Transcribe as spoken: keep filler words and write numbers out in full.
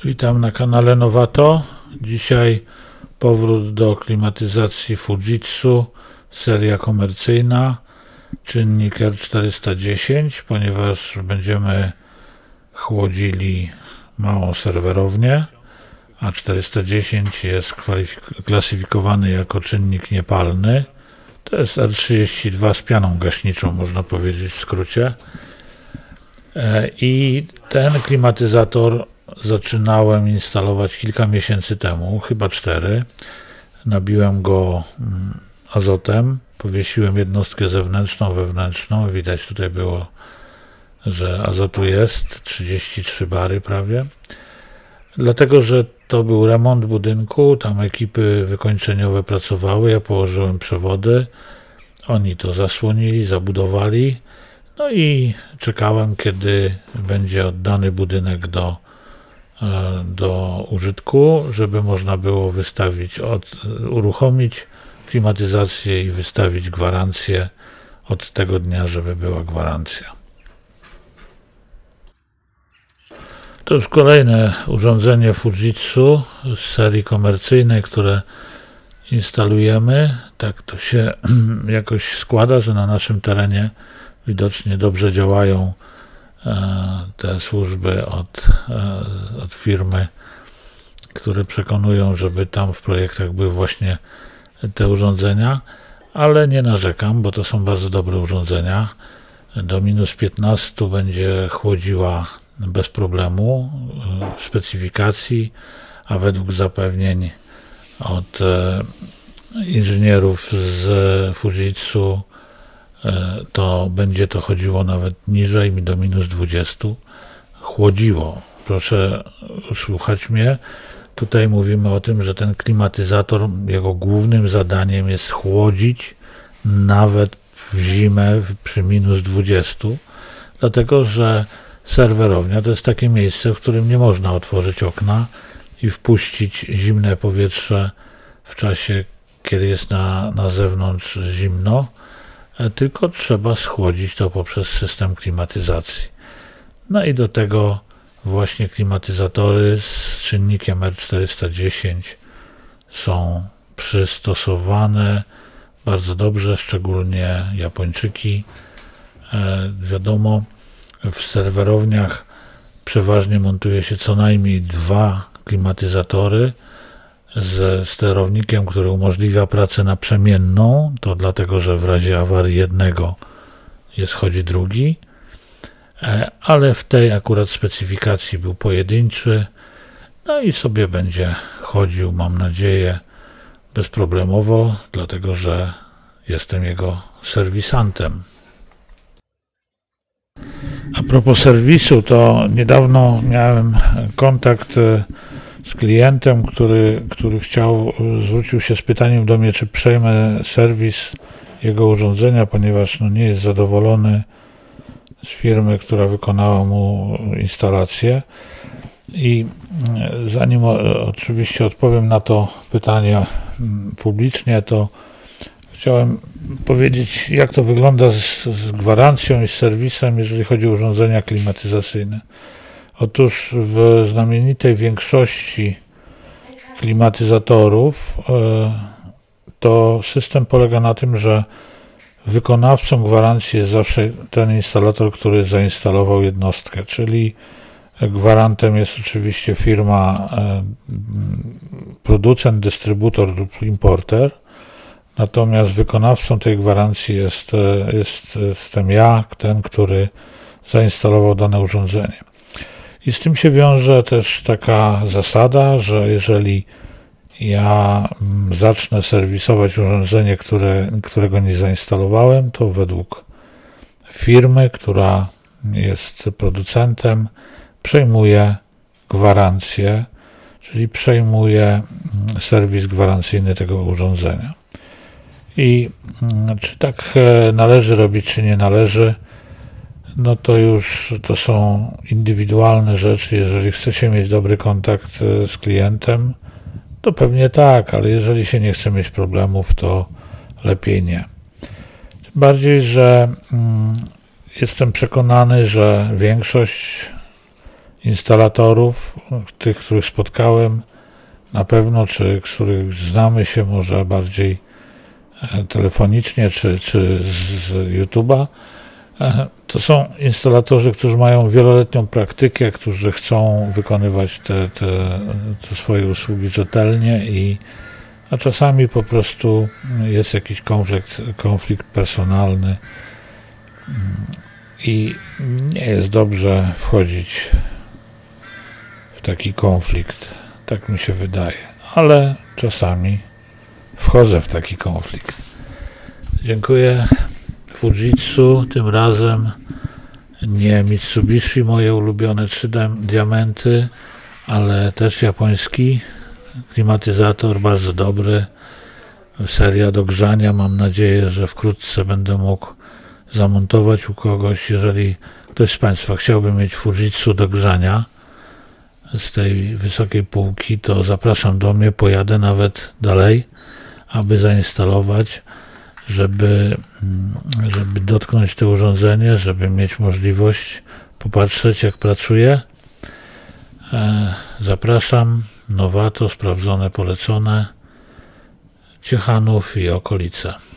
Witam na kanale Novato. Dzisiaj powrót do klimatyzacji Fujitsu, seria komercyjna, czynnik R czterysta dziesięć, ponieważ będziemy chłodzili małą serwerownię, a czterysta dziesięć jest klasyfikowany jako czynnik niepalny. To jest R trzydzieści dwa z pianą gaśniczą, można powiedzieć w skrócie. I ten klimatyzator zaczynałem instalować kilka miesięcy temu, chyba cztery. Nabiłem go azotem, powiesiłem jednostkę zewnętrzną, wewnętrzną. Widać tutaj było, że azotu jest, trzydzieści trzy bary prawie. Dlatego, że to był remont budynku, tam ekipy wykończeniowe pracowały, ja położyłem przewody, oni to zasłonili, zabudowali. No i czekałem, kiedy będzie oddany budynek do, do użytku, żeby można było wystawić, od, uruchomić klimatyzację i wystawić gwarancję od tego dnia, żeby była gwarancja. To już kolejne urządzenie Fujitsu z serii komercyjnej, które instalujemy. Tak to się jakoś składa, że na naszym terenie widocznie dobrze działają te służby od, od firmy, które przekonują, żeby tam w projektach były właśnie te urządzenia, ale nie narzekam, bo to są bardzo dobre urządzenia. Do minus piętnastu będzie chłodziła bez problemu w specyfikacji, a według zapewnień od inżynierów z Fujitsu to będzie to chodziło nawet niżej, do minus dwudziestu chłodziło. Proszę słuchać mnie. Tutaj mówimy o tym, że ten klimatyzator, jego głównym zadaniem jest chłodzić nawet w zimę przy minus dwudziestu, dlatego że serwerownia to jest takie miejsce, w którym nie można otworzyć okna i wpuścić zimne powietrze w czasie, kiedy jest na, na zewnątrz zimno, tylko trzeba schłodzić to poprzez system klimatyzacji. No i do tego właśnie klimatyzatory z czynnikiem R czterysta dziesięć są przystosowane bardzo dobrze, szczególnie Japończyki. E, wiadomo, w serwerowniach przeważnie montuje się co najmniej dwa klimatyzatory ze sterownikiem, który umożliwia pracę naprzemienną, to dlatego, że w razie awarii jednego jest chodzi drugi, ale w tej akurat specyfikacji był pojedynczy, no i sobie będzie chodził, mam nadzieję, bezproblemowo, dlatego, że jestem jego serwisantem. A propos serwisu, to niedawno miałem kontakt z klientem, który, który chciał, zwrócił się z pytaniem do mnie, czy przejmę serwis jego urządzenia, ponieważ no, nie jest zadowolony z firmy, która wykonała mu instalację. I zanim o, oczywiście odpowiem na to pytanie publicznie, to chciałem powiedzieć, jak to wygląda z, z gwarancją i z serwisem, jeżeli chodzi o urządzenia klimatyzacyjne. Otóż w znamienitej większości klimatyzatorów to system polega na tym, że wykonawcą gwarancji jest zawsze ten instalator, który zainstalował jednostkę, czyli gwarantem jest oczywiście firma, producent, dystrybutor lub importer, natomiast wykonawcą tej gwarancji jest, jest, jestem ja, ten, który zainstalował dane urządzenie. I z tym się wiąże też taka zasada, że jeżeli ja zacznę serwisować urządzenie, które, którego nie zainstalowałem, to według firmy, która jest producentem, przejmuję gwarancję, czyli przejmuję serwis gwarancyjny tego urządzenia. I czy tak należy robić, czy nie należy, no to już to są indywidualne rzeczy. Jeżeli chcecie mieć dobry kontakt z klientem, to pewnie tak, ale jeżeli się nie chce mieć problemów, to lepiej nie. Tym bardziej, że mm, jestem przekonany, że większość instalatorów, tych, których spotkałem na pewno, czy których znamy się może bardziej telefonicznie, czy, czy z, z YouTube'a. To są instalatorzy, którzy mają wieloletnią praktykę, którzy chcą wykonywać te, te, te swoje usługi rzetelnie, i a czasami po prostu jest jakiś konflikt, konflikt personalny i nie jest dobrze wchodzić w taki konflikt. Tak mi się wydaje, ale czasami wchodzę w taki konflikt. Dziękuję. Fujitsu, tym razem nie Mitsubishi, moje ulubione trzy diamenty, ale też japoński klimatyzator, bardzo dobry, seria do grzania. Mam nadzieję, że wkrótce będę mógł zamontować u kogoś. Jeżeli ktoś z Państwa chciałby mieć Fujitsu do grzania z tej wysokiej półki, to zapraszam do mnie, pojadę nawet dalej, aby zainstalować, żeby, żeby dotknąć to urządzenie, żeby mieć możliwość popatrzeć, jak pracuje. Zapraszam, Nowato, sprawdzone, polecone, Ciechanów i okolice.